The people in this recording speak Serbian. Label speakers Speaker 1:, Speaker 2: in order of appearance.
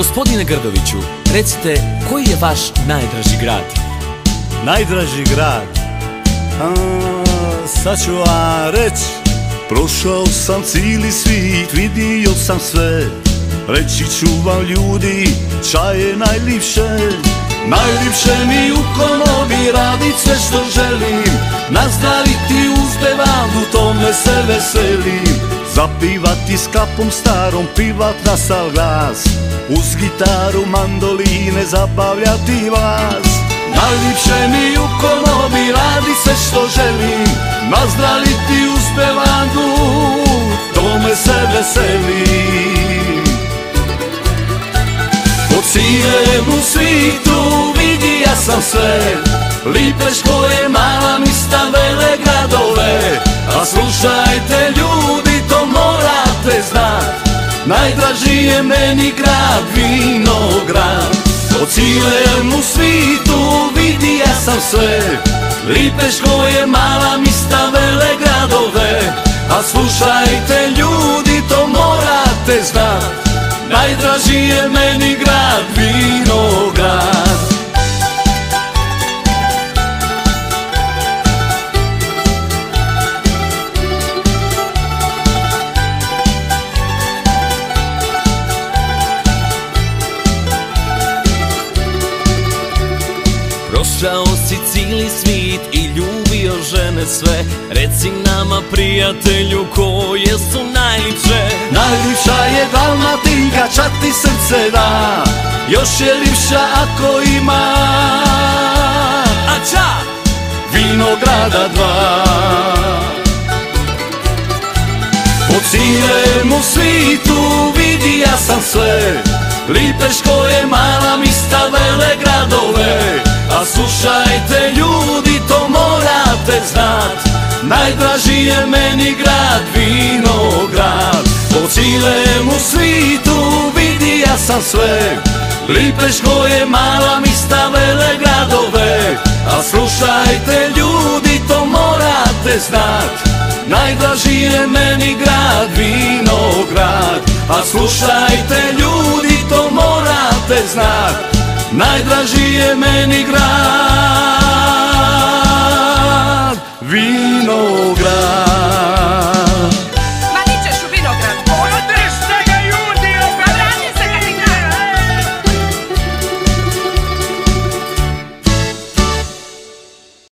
Speaker 1: Gospodine Grdoviću, recite, koji je vaš najdraži grad?
Speaker 2: Najdraži grad? Sad ću vam reći. Prošao sam cijeli svit, vidio sam sve. Reći ću vam ljudi, čaj je najljepše. Najljepše mi u konobi, radit sve što želim. Nazdraviti uz bevandu, tome se veselim. Zapivati s kapom starom, pivat na sav glas. Uz gitaru, mandoline, zabavljati vas. Najljepše mi u konobi, radit sve što želim. Nazdraviti uz bevandu, tome se veselim. Po cijelemu svitu vidija sam sve. Lipeško je mala mista, vele gradove. A slušajte ljudi, to morate znat, najdraži je meni grad Vinograd. Po cijelemu svitu vidija sam sve. Lipeško je mala mista, vele gradove. A slušajte ljudi, to morate znat, najdraži je meni grad Vinograd.
Speaker 1: Prošao si cijeli svit i ljubio žene sve. Reci nama, prijatelju, koje su najljepše?
Speaker 2: Najljepša je Dalmatinka, čak ti srce da. Još je ljepša ako ima Vinograda 2. Po cijelemu svitu vidija sam sve. Lipeško je mala mista, vele gradove. A slušajte ljudi, to morate znat, najdraži je meni grad Vinograd. Po cijelemu svitu vidija sam sve. Lipeško je mala mista, vele gradove. A slušajte ljudi, to morate znat, najdraži je meni grad Vinograd. A slušajte ljudi, to morate znat, najdraži je meni grad Vinograd.